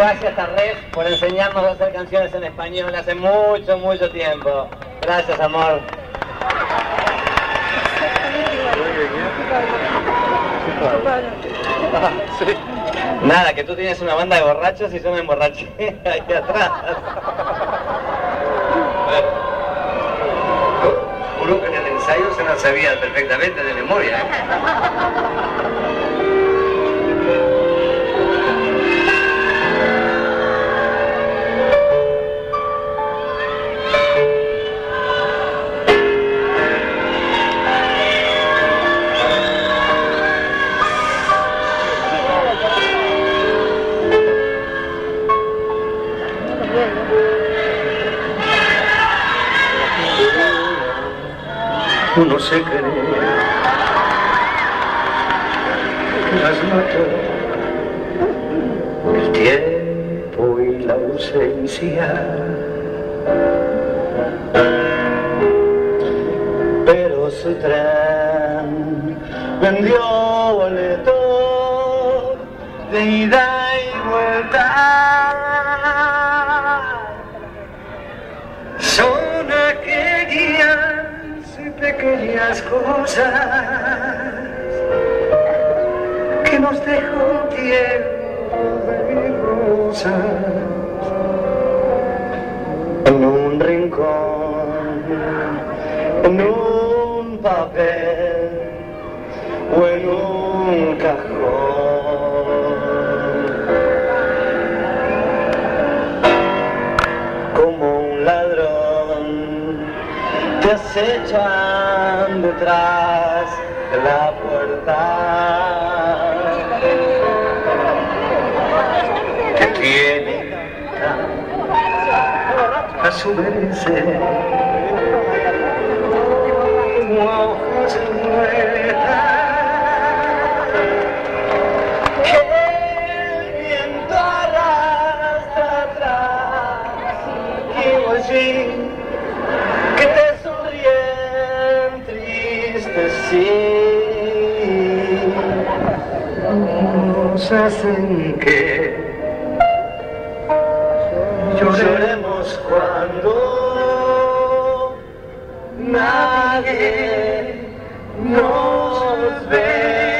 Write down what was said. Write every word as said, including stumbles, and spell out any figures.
Gracias a Res por enseñarnos a hacer canciones en español hace mucho, mucho tiempo. Gracias, amor. Sí. Nada, que tú tienes una banda de borrachos y yo me emborraché ahí atrás. Juro que en el ensayo se la sabía perfectamente de memoria, ¿eh? Uno se cree las notas, el tiempo y la ausencia, pero su tren vendió boleto de ida y vuelta. Son aquellas pequeñas cosas que nos dejó tiempo de rosas en un rincón, en un papel o en un cajón, como un ladrón te acechan detrás de la puerta que tiene a su vez ojos muertas que el viento arrastra atrás y allí que te sonríen tristes, sí, nos hacen que lloremos cuando nadie nos ve.